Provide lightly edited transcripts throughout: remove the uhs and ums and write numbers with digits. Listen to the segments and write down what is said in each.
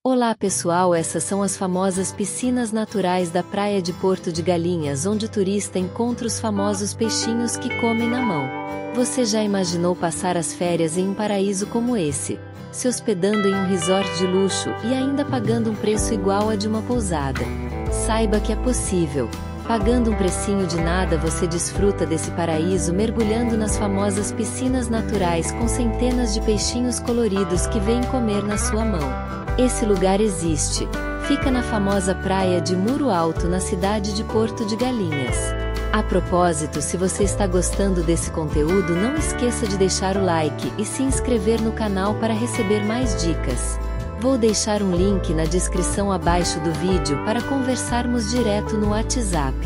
Olá pessoal, essas são as famosas piscinas naturais da praia de Porto de Galinhas, onde o turista encontra os famosos peixinhos que comem na mão. Você já imaginou passar as férias em um paraíso como esse, se hospedando em um resort de luxo e ainda pagando um preço igual a de uma pousada? Saiba que é possível. Pagando um precinho de nada você desfruta desse paraíso mergulhando nas famosas piscinas naturais com centenas de peixinhos coloridos que vêm comer na sua mão. Esse lugar existe. Fica na famosa praia de Muro Alto, na cidade de Porto de Galinhas. A propósito, se você está gostando desse conteúdo, não esqueça de deixar o like e se inscrever no canal para receber mais dicas. Vou deixar um link na descrição abaixo do vídeo para conversarmos direto no WhatsApp.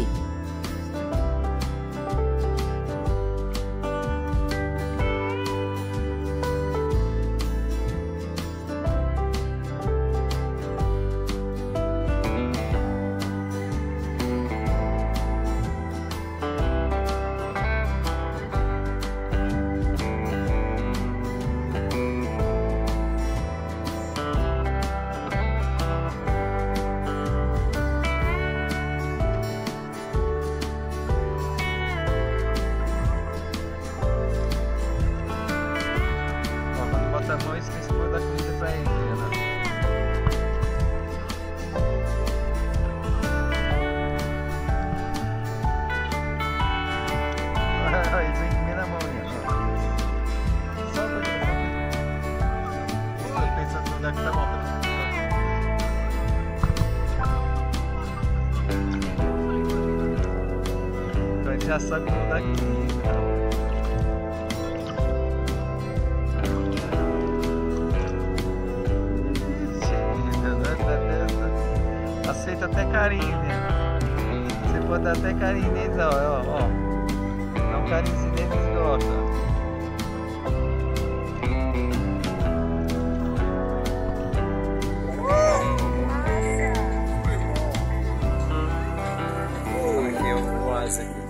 A mão esquece da comida pra ele, né? Ele vem comer na mão, né? Só pra ele pensando onde é que tá bom. Então ele já sabe que daqui. Aceita até carinho, né? Você pode dar até carinho neles, ó. Dá um carinho neles, eles gostam. Aqui é o quase aqui.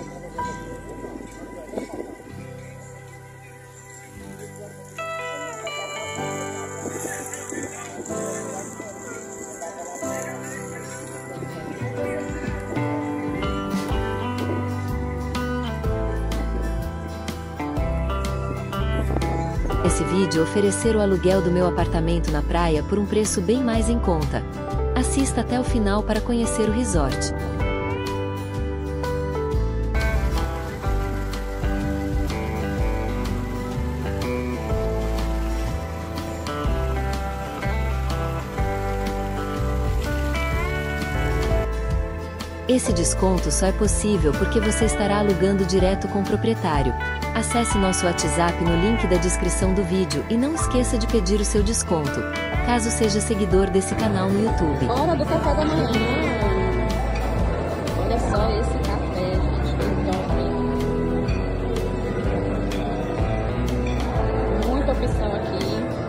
Esse vídeo oferecer o aluguel do meu apartamento na praia por um preço bem mais em conta. Assista até o final para conhecer o resort. Esse desconto só é possível porque você estará alugando direto com o proprietário. Acesse nosso WhatsApp no link da descrição do vídeo e não esqueça de pedir o seu desconto, caso seja seguidor desse canal no YouTube. Hora do café da manhã. Olha só esse café, gente, que top. Muita opção aqui.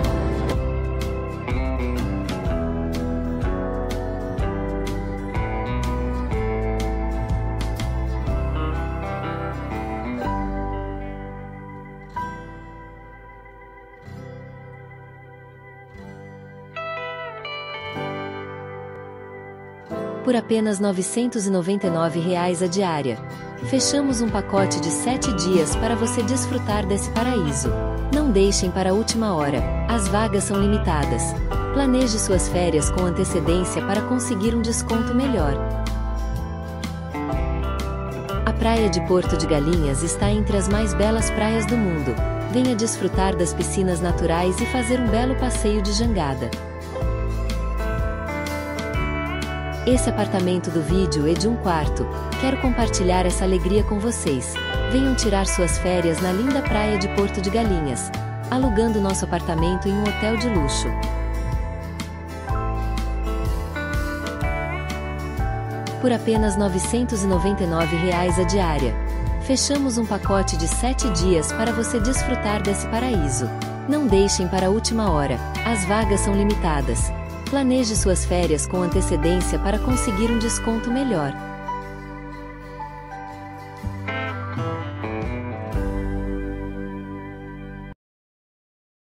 Por apenas R$ 999 a diária. Fechamos um pacote de 7 dias para você desfrutar desse paraíso. Não deixem para a última hora, as vagas são limitadas. Planeje suas férias com antecedência para conseguir um desconto melhor. A praia de Porto de Galinhas está entre as mais belas praias do mundo. Venha desfrutar das piscinas naturais e fazer um belo passeio de jangada. Esse apartamento do vídeo é de um quarto. Quero compartilhar essa alegria com vocês. Venham tirar suas férias na linda praia de Porto de Galinhas, alugando nosso apartamento em um hotel de luxo. Por apenas R$ 999 a diária. Fechamos um pacote de 7 dias para você desfrutar desse paraíso. Não deixem para a última hora, as vagas são limitadas. Planeje suas férias com antecedência para conseguir um desconto melhor.